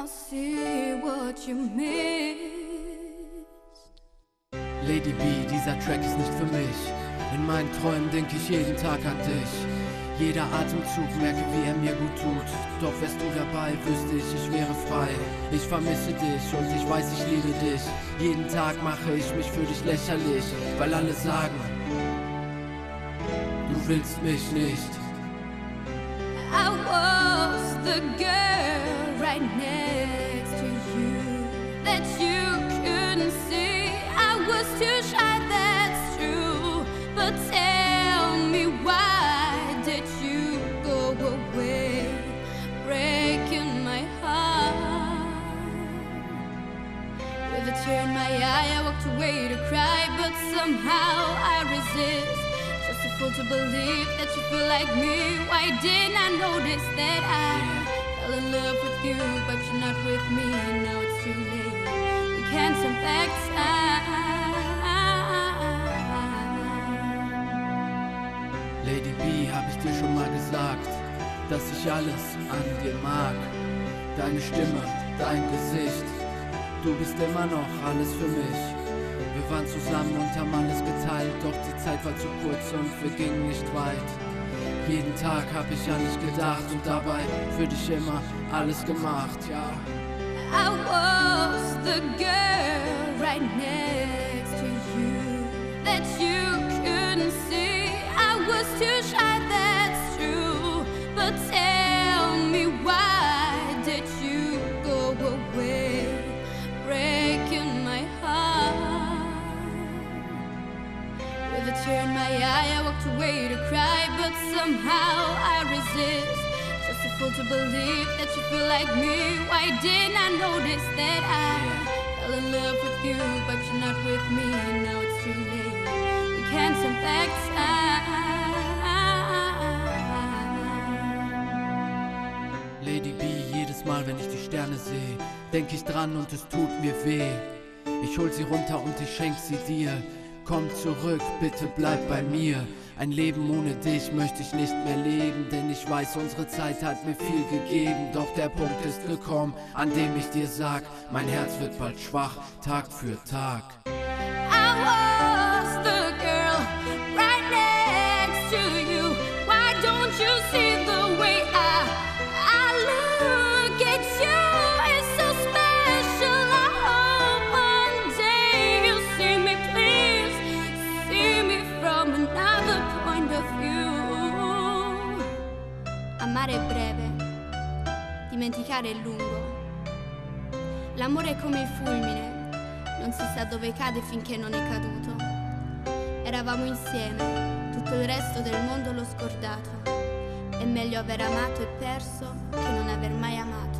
I'll see what you missed. Lady B, dieser Track ist nicht für mich. In meinen Träumen denke ich jeden Tag an dich. Jeder Atemzug merke, wie er mir gut tut. Doch wärst du dabei, wüsste ich wäre frei. Ich vermisse dich und ich weiß, ich liebe dich. Jeden Tag mache ich mich für dich lächerlich, weil alle sagen, du willst mich nicht. I was the girl right next to you that you couldn't see. I was too shy, that's true. But tell me, why did you go away, breaking my heart? With a tear in my eye, I walked away to cry, but somehow I resist. Just a fool to believe that you feel like me. Why didn't I notice that I fell in love with you, but you're not with me, and now it's too late. We can't turn back time. Lady B, hab ich dir schon mal gesagt, dass ich alles an dir mag. Deine Stimme, dein Gesicht, du bist immer noch alles für mich. Wir waren zusammen und haben alles geteilt, doch die Zeit war zu kurz und wir gingen nicht weit. Jeden Tag hab ich an dich gedacht und dabei für dich immer alles gemacht, ja. I was the girl right next to you that you couldn't see. I was too shy, that's true. But tell me, why did you go away, breaking my heart? With a tear in my eye, I walked away to cry, but somehow I resist. Just a fool to believe that you feel like me. Why didn't I notice that I fell in love with you, but you're not with me, and now it's too late. We can't turn back time. Lady B, jedes Mal, wenn ich die Sterne sehe, denk ich dran und es tut mir weh. Ich hol sie runter und ich schenk sie dir. Komm zurück, bitte bleib bei mir. Ein Leben ohne dich möchte ich nicht mehr leben, denn ich weiß, unsere Zeit hat mir viel gegeben. Doch der Punkt ist gekommen, an dem ich dir sag, mein Herz wird bald schwach, Tag für Tag. I was the girl right next to you. Why don't you see the way I look at you? It's so special. I hope one day you'll see me, please. See me from another point of view. Amare è breve, dimenticare è lungo. L'amore è come il fulmine, non si sa dove cade finché non è caduto. Eravamo insieme, tutto il resto del mondo l'ho scordato. È meglio aver amato e perso che non aver mai amato.